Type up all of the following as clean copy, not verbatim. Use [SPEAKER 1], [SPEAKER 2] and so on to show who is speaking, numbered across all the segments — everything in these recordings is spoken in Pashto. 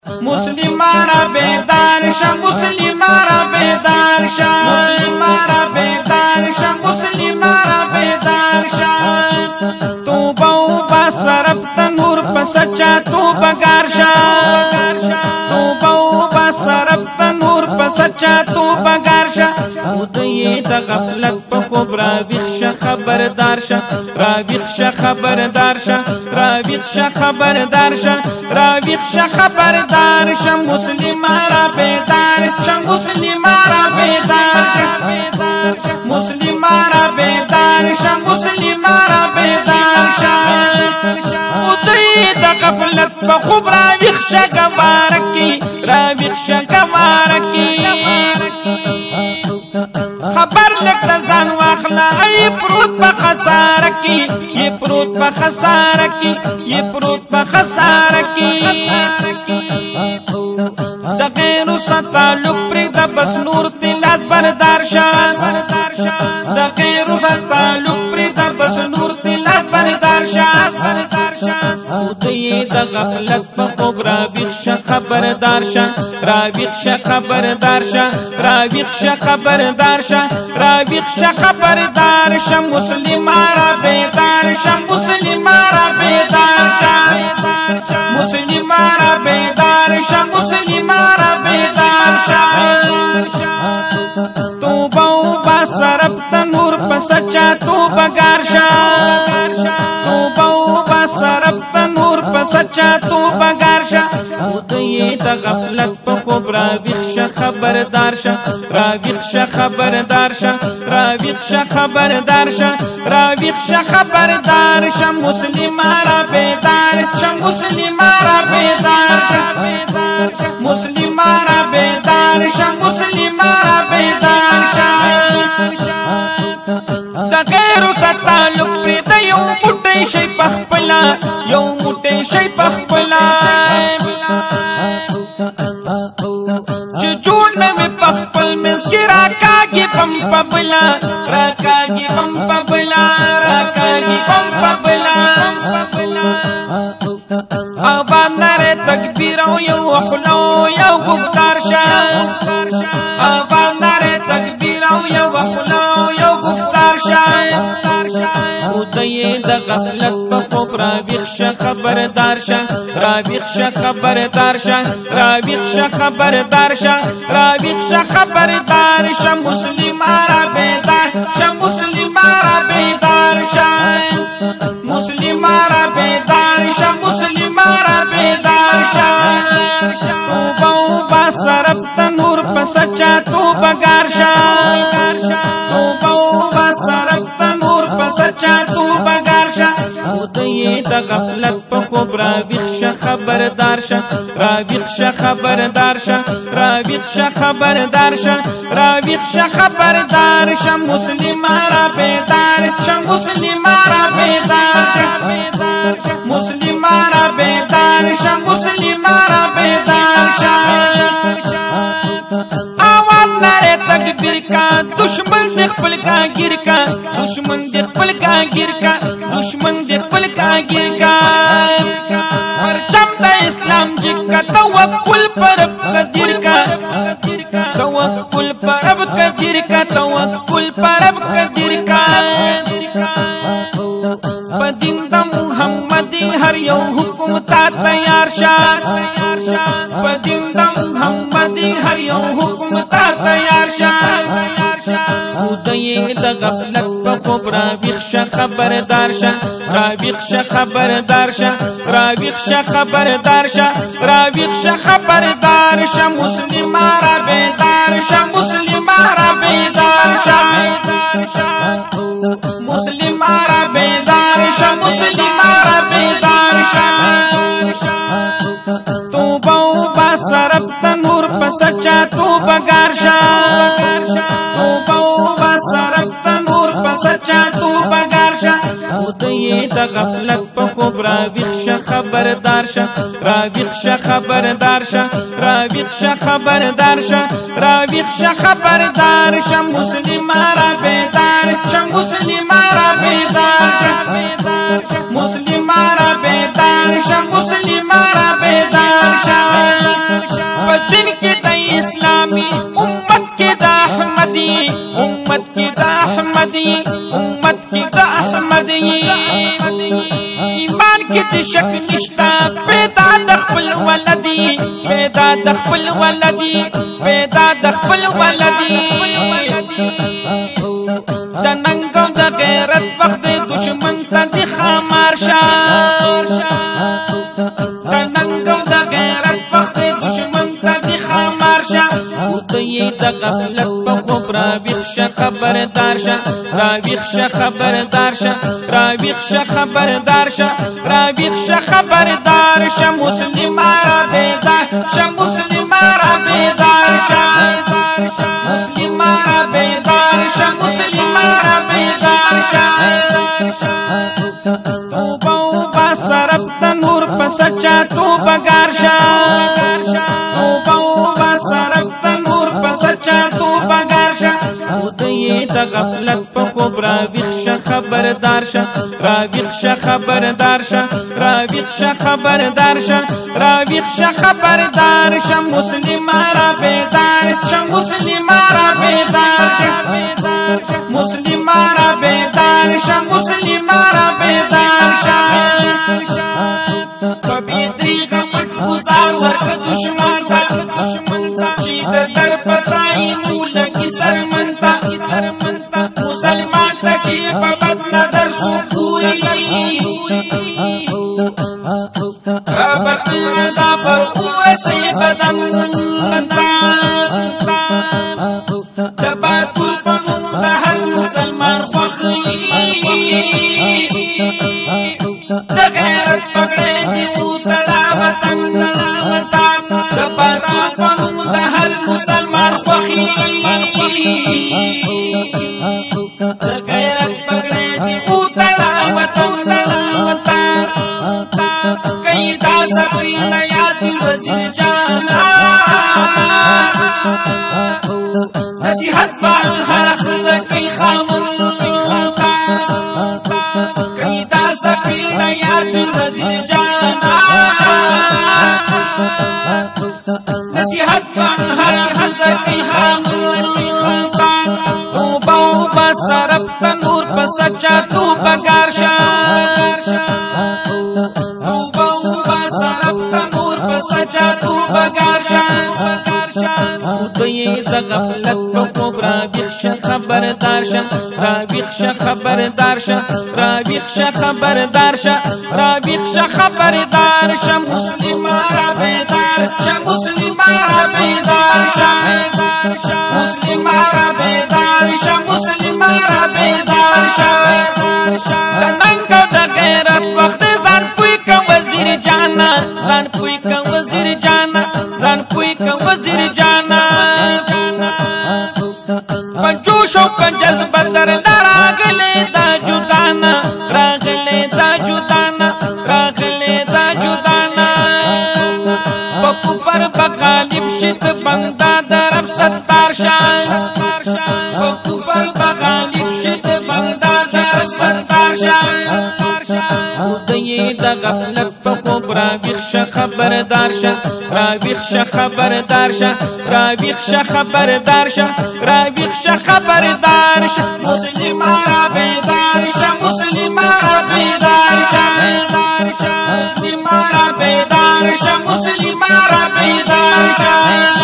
[SPEAKER 1] مسلمان بیدار شا مسلمان بیدار شا مسلمان بیدار شا مسلمان بیدار شا توبہ و بسرب تنور پسچا توبہ گارشا توبہ و بسرب تنور پسچا توبہ گارشا خودی دا غفلت پا خوب رابیخ شا خبردار شا رابیخ شا خبردار شا رابیخ شا خبردار شا رابیخ شا خبردار شا مسلمان بیدار شا مسلمان بیدار شا مسلمان بیدار شا مسلمان بیدار شا خودی دا غفلت پا خوب رابیخ شا گوارکی رابیخ شا گوارکی خبر لکتا زان واخلا ای پروت پا خسار کی یہ پروت پا خسار کی یہ پروت پا خسار کی دا غیرو سا تعلق پری دا بس نور تلاس بردار شا دا غیرو سا تعلق پری دا بس نور تلاس بردار شا خودی دا غفلت پا خوب رابیخ شا خبردار شا رابیخ شا خبردار شا رابیخ شا خبردار شا رابیخ شا خبردار شا مسلمان بیدار شا مسلمان بیدار شا مسلمان بیدار شا مسلمان بیدار شا توبہ و بسرب تنور پسچا توبہ گارشا توبہ و بسرب تنور پسچا توبہ گارشا خودی دا غفلت پا خوب رابیخ شا خبردار شا رابیخ شا خبردار شا رابیخ شا خبردار شا رابیخ شا خبردار شا مسلمان بیدار شا مسلمان بیدار شا مسلمان بیدار شا مسلمان بیدار شا دا غیرو سا تعلق پری دا یو موٹی شی پخپلا یو موٹی شی پخپلا چو جوڑ نمی پخپل منس کی راکاگی پمپا بلا راکاگی پمپا بلا راکاگی پمپا بلا آباد نارے تکبیرو یو اخلو یو گفتار شا آباد نارے تکبیرو یو اخلو یو گفتار شا خودی دا غفلت پا خوب رابیخ شا خبردار شا رابیخ شا خبردار شا رابیخ شا خبردار شا رابیخ شا خبردار شا مسلمان بیدار شا مسلمان بیدار شا مسلمان بیدار شا مسلمان بیدار شا توبہ و بسرب تنور پسچا توبہ گارشا توبہ و بسرب تنور پسچا توبہ گارشا خودی دا غفلت پا خوب رابیخ شا خبردار شا رابیخ شا خبردار شا رابیخ شا خبردار شا رابیخ شا خبردار شا مسلمان بیدار شا مسلمان بیدار شا مسلمان بیدار شا مسلمان بیدار شا آواز نارے تکبیر کا دشمن دیکھ پل کا گر کا دشمن دیکھ پل کا گر کا دشمن دیکھ پل کا گر کا پرچم دا اسلام جی کا توکل پر اب قدر کا توکل پر اب قدر کا توکل پر اب قدر کا بدین دا محمدی ہر یو حکم تا تیار شا بدین دا محمدی ہر یو حکم تا تیار شا خودی دا غفلت پا خوب رابیخ شا خبردار شا رابیخ شا خبردار شا رابیخ شا خبردار شا رابیخ شا خبردار شا مسلمان بیدار شا مسلمان بیدار شا مسلمان بیدار شا مسلمان بیدار شا توبہ و بسرب تنور پسچا توبہ گارشا توبہ و بسرب تنور پسچا توبہ گارشا خودی دا غفلت پا خوب رابیخ شا خبردار شا رابیخ شا خبردار شا رابیخ شا خبردار شا رابیخ شا خبردار شا مسلمان بیدار شا مسلمان بیدار شا مسلمان بیدار شا مسلمان بیدار شا دین کی دا اسلامی امت کی دا احمدی امت کی دا احمدی امت کی دا احمدی ایمان کی دی شک نشتا پیدا دخپل ولدی پیدا دخپل ولدی پیدا دخپل ولدی دا ننگو دا غیرت وقت دشمن تا دی خامار شا دا ننگو دا غیرت وقت دشمن تا دی خامار شا دی دا غفلت پا خوب راویخ شا خبردار شا راویخ شا خبردار شا راویخ شا خبردار شا راویخ شا خبردار شا مسلم را بیدار شا مسلم را بیدار شا مسلم را بیدار شا مسلم را بیدار شا توبا وبا سرب تنور پا سچا توبا گارشا توبا وبا سرب تنور پا سچا توبا گارشا دی دا غفلت پا خوب راویخ شا خبردار شا راویخ شا خبردار شا راویخ شا خبردار شا راویخ شا خبردار شا مسلم را بیدار شا مسلم را بیدار شا مسلم را بیدار شا مسلم را بیدار شا کبھی دی غمت گزار ورک دشمن تا چید در پتائی مولکی سرمنتا مسلمان تا کی ببد نظر سکوری رابط رضا پر اویسی بدن بنتا دباتو پنم دا ہر مسلمان خوخی دا غیرت پکڑے دیو تڑا وطن دباتو پنم دا ہر مسلمان خوخی دا غیرت پکڑے دیو تڑا وطن کئی دا سبی نیاد وزیر جانا نصیحت بار ہر خود کئی خامن کئی دا سبی نیاد وزیر جانا نصیحت بار ہر خود کئی خامن توبا وبا سرب تنور پا سچا توبا گارشا توبا وبا سرب تنور پا سچا توبا گارشا دی دا غفلت پا خوب راویخ شا خبردار شا راویخ شا خبردار شا راویخ شا خبردار شا راویخ شا خبردار شا مسلم را بیدار شا مسلم را بیدار شا مسلم را بیدار شا مسلم را بیدار شا دا ننگو دا غیرت وقت زن پوی کا وزیر جانا زن پوی کا وزیر جانا زن پوی کا وزیر جانا پنجوش و پنجذب در راغلے دا جدانا راغلے دا جدانا راغلے دا جدانا بکفر بغالب شد بندہ درب ستار شاہ بکفر بغالب شد بندہ درب ستار شاہ دی دا غفلت پا خوب راویخ شا خبردار شا راویخ شا خبردار شا راویخ شا خبردار شا راویخ شا خبردار شا مسلم را بیدار شا مسلم را بیدار شا مسلم را بیدار شا مسلم را بیدار شا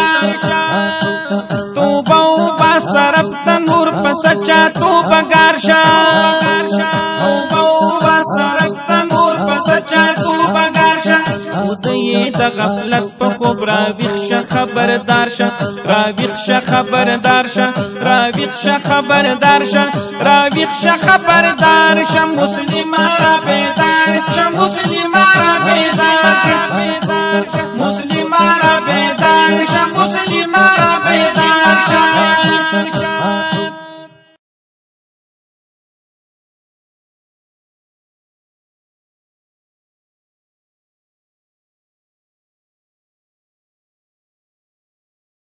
[SPEAKER 1] توبا وبا سرب تنور پا سچا توبا گارشا توبا وبا سرب تنور پا سچا توبا گارشا دی دا غفلت پا خوب راویخ شا خبردار شا راویخ شا خبردار شا راویخ شا خبردار شا راویخ شا خبردار شا مسلم را بیدار شا مسلم را بیدار